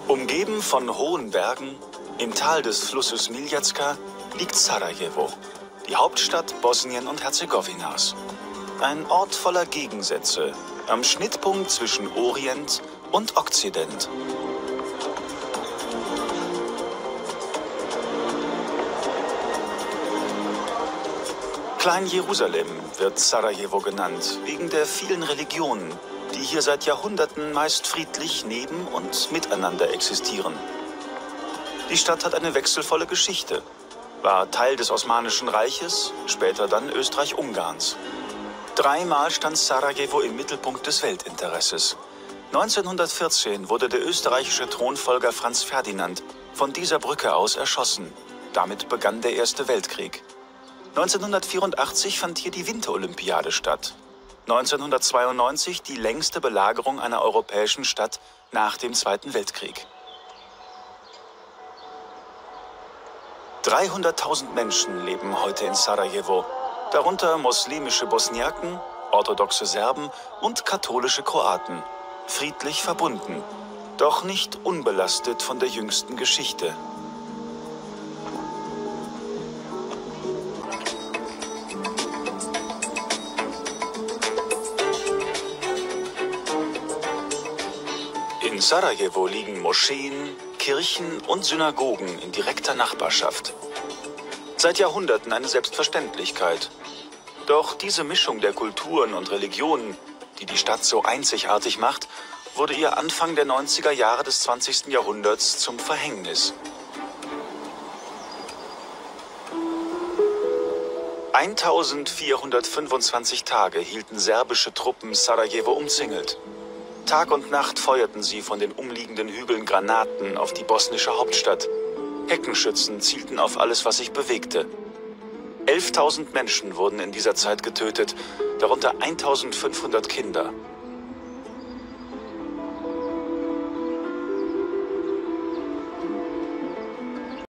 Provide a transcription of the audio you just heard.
Umgeben von hohen Bergen, im Tal des Flusses Miljacka, liegt Sarajevo, die Hauptstadt Bosnien und Herzegowinas. Ein Ort voller Gegensätze, am Schnittpunkt zwischen Orient und Okzident. Klein-Jerusalem wird Sarajevo genannt, wegen der vielen Religionen, die hier seit Jahrhunderten meist friedlich neben und miteinander existieren. Die Stadt hat eine wechselvolle Geschichte, war Teil des Osmanischen Reiches, später dann Österreich-Ungarns. Dreimal stand Sarajevo im Mittelpunkt des Weltinteresses. 1914 wurde der österreichische Thronfolger Franz Ferdinand von dieser Brücke aus erschossen. Damit begann der Erste Weltkrieg. 1984 fand hier die Winterolympiade statt. 1992 die längste Belagerung einer europäischen Stadt nach dem Zweiten Weltkrieg. 300.000 Menschen leben heute in Sarajevo, darunter muslimische Bosniaken, orthodoxe Serben und katholische Kroaten, friedlich verbunden, doch nicht unbelastet von der jüngsten Geschichte. In Sarajevo liegen Moscheen, Kirchen und Synagogen in direkter Nachbarschaft. Seit Jahrhunderten eine Selbstverständlichkeit. Doch diese Mischung der Kulturen und Religionen, die die Stadt so einzigartig macht, wurde ihr Anfang der 90er Jahre des 20. Jahrhunderts zum Verhängnis. 1425 Tage hielten serbische Truppen Sarajevo umzingelt. Tag und Nacht feuerten sie von den umliegenden Hügeln Granaten auf die bosnische Hauptstadt. Heckenschützen zielten auf alles, was sich bewegte. 11.000 Menschen wurden in dieser Zeit getötet, darunter 1.500 Kinder.